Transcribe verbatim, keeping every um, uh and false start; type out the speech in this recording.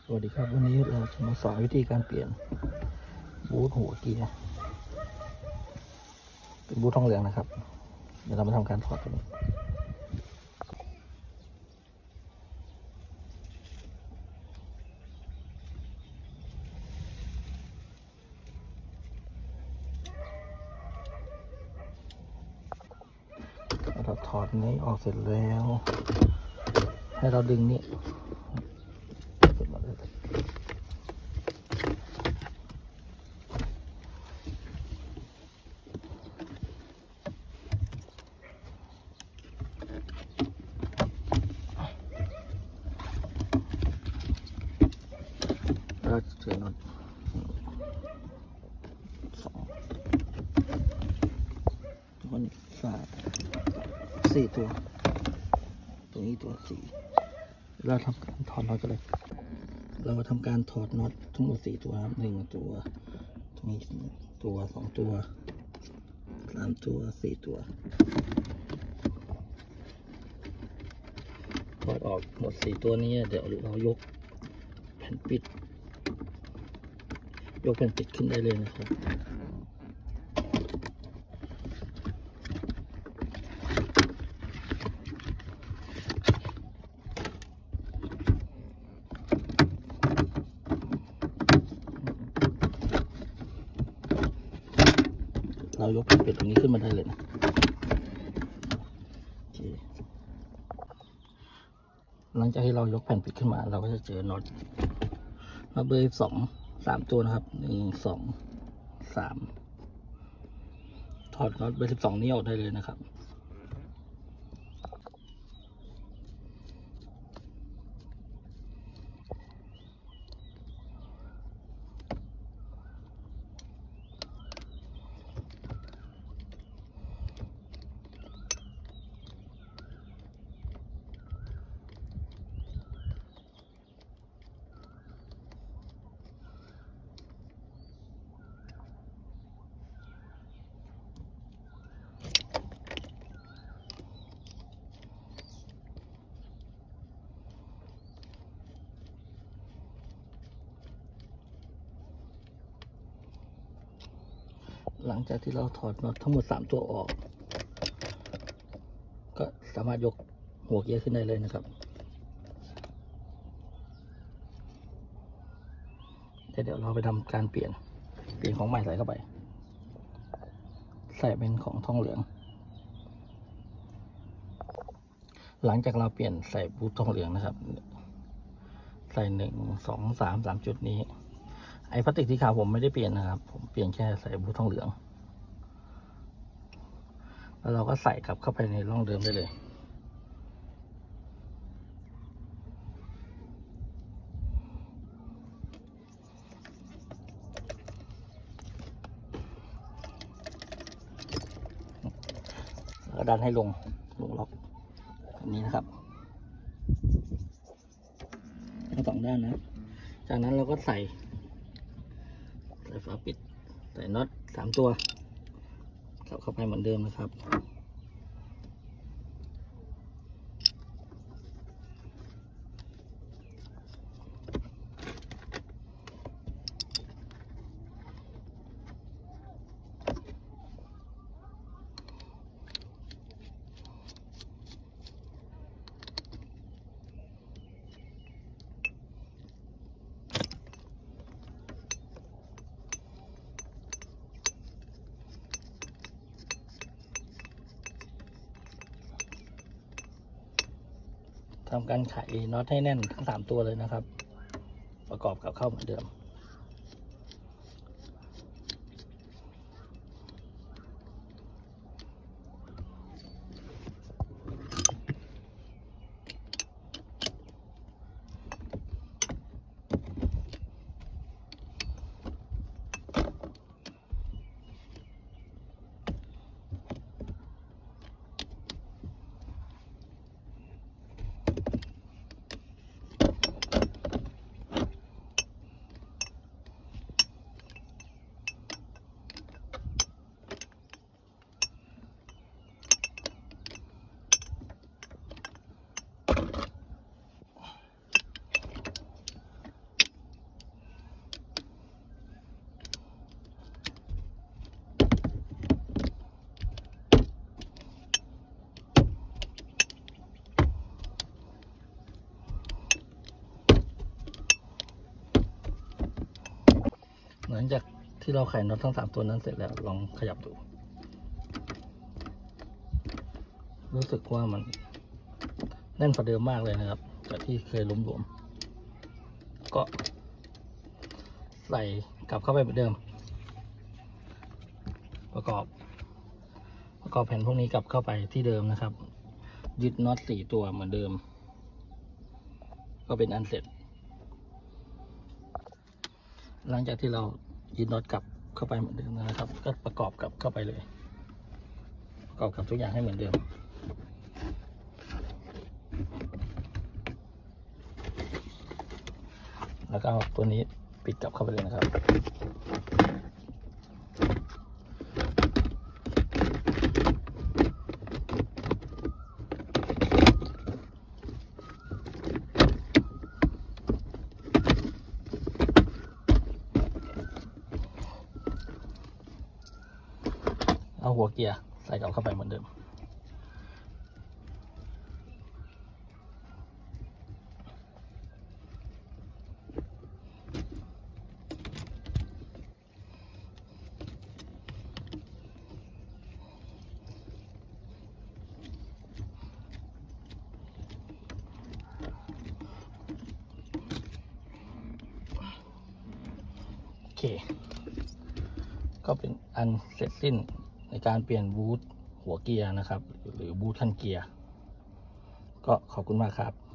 วัสดีครับวันนี้เราจะมาสอนวิธีการเปลี่ยนบูทหัวเกียร์เป็นบูททองเหลืองนะครับเดี๋ยวเรามาทำการถอดตัวนี้เราถอดนี้ออกเสร็จแล้วให้เราดึงนี่เราจะเจอน็อตสองตัวนี้สามสี่ตัวตรงนี้ตัวสี่เราทำการถอดน็อตกันเลยเรามาทำการถอดน็อตทั้งหมดสี่ตัวครับหนึ่งตัวตรงนี้ตัวสองตัวสามตัวสี่ตัวถอดออกหมดสี่ตัวนี้เดี๋ยวเรายกแผ่นปิดยกแผ่นปิดขึ้นได้เลยนะครับเรายกแผ่นปิดตรงนี้ขึ้นมาได้เลยนะโอเคหลังจากที่เรายกแผ่นปิดขึ้นมาเราก็จะเจอน็อตน็อตเบอร์สองสามตัวนะครับหนึ่งสองสามถอดน็อตเบอร์สิบสองนี้ออกได้เลยนะครับหลังจากที่เราถอดน็อตทั้งหมดสามตัวออกก็สามารถยกหัวเกียร์ขึ้นได้เลยนะครับเดี๋ยวเราไปทำการเปลี่ยนเปลี่ยนของใหม่ใส่เข้าไปใส่เป็นของทองเหลืองหลังจากเราเปลี่ยนใส่บูททองเหลืองนะครับใส่หนึ่งสองสามสามจุดนี้ไอ้พลาสติกที่ขาวผมไม่ได้เปลี่ยนนะครับผมเปลี่ยนแค่ใส่บูททองเหลืองแล้วเราก็ใส่กลับเข้าไปในร่องเดิมได้เลยแล้วดันให้ลงลงล็อกแบบนี้นะครับทั้งสองด้านนะจากนั้นเราก็ใส่ใส่ฝาปิดใส่น็อตสามตัวเข้าเข้าไปเหมือนเดิมนะครับทำการไขน็อตให้แน่นทั้งสามตัวเลยนะครับประกอบกับเข้าเหมือนเดิมลังจากที่เราไขน็อตทั้งสามตัวนั้นเสร็จแล้วลองขยับดูรู้สึกว่ามันแน่นกว่าเดิมมากเลยนะครับจากที่เคยล้มหลวมก็ใส่กลับเข้าไปเหมือนเดิมประกอบประกอบแผ่นพวกนี้กลับเข้าไปที่เดิมนะครับยึดน็อตสี่ตัวเหมือนเดิมก็เป็นอันเสร็จหลังจากที่เรายึดน็อตกลับเข้าไปเหมือนเดิมนะครับก็ประกอบกลับเข้าไปเลยประกอบกับทุกอย่างให้เหมือนเดิมแล้วก็เอาตัวนี้ปิดกลับเข้าไปเลยนะครับเอาหัวเกียร์ใส่กลับเข้าไปเหมือนเดิมโอเคก็เป็นอันเสร็จสิ้นในการเปลี่ยนบูทหัวเกียร์นะครับหรือบูทคันเกียร์ก็ขอบคุณมากครับ